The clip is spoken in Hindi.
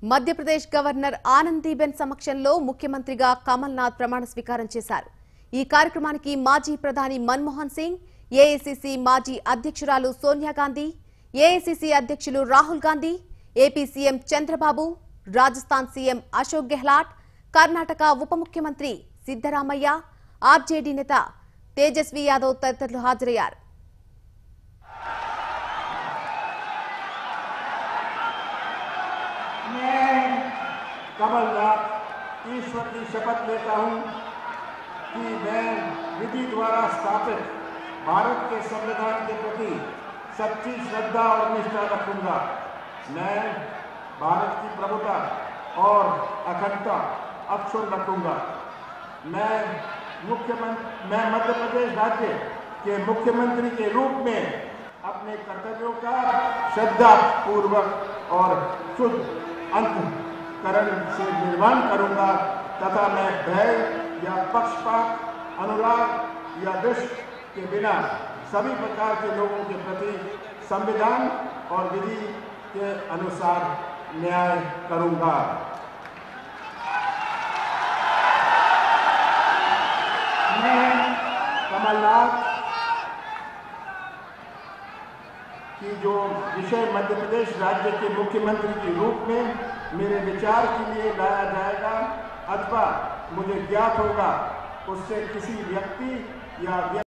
मध्य प्रदेश गवर्नर आनंदीबेन समक्षंलो मुख्यमंत्रिगा कमल नाथ प्रमाण स्वीकारं చేశారు। ఈ కార్యక్రమానికి మాజీ ప్రధాని మన్మోహన్ సింగ్, ఏఐసీసీ మాజీ అధ్యక్షురాలు సోనియా గాంధీ, ఏఐసీసీ అధ్యక్షులు Rahul Gandhi, AP CM Chandrababu, Rajasthan CM Ashok Gehlot, Karnataka ఉప ముఖ్యమంత్రి సిద్ధరామయ్య, ఆర్జేడీ నేత తేజస్వి యాదవ్ తదితరులు హాజరయ్యారు। मैं कमल नाथ ईश्वर की शपथ लेता हूं कि मैं विधि द्वारा स्थापित भारत के संविधान के प्रति सच्ची श्रद्धा और निष्ठा रखूंगा। मैं भारत की प्रभुता और अखंडता अक्षुण्ण रखूंगा। मैं मध्य प्रदेश राज्य के मुख्यमंत्री के रूप में अपने कर्तव्यों का श्रद्धा पूर्वक और शुद्ध अंतःकरण से निर्वहन करूंगा तथा मैं भय या पक्षपात, अनुराग या द्वेष के बिना सभी प्रकार के लोगों के प्रति संविधान और विधि के अनुसार न्याय करूंगा। मैं कमल नाथ कि जो विषय मध्य प्रदेश राज्य के मुख्यमंत्री के रूप में मेरे विचार के लिए लाया जाएगा अथवा मुझे ज्ञात होगा उससे किसी व्यक्ति या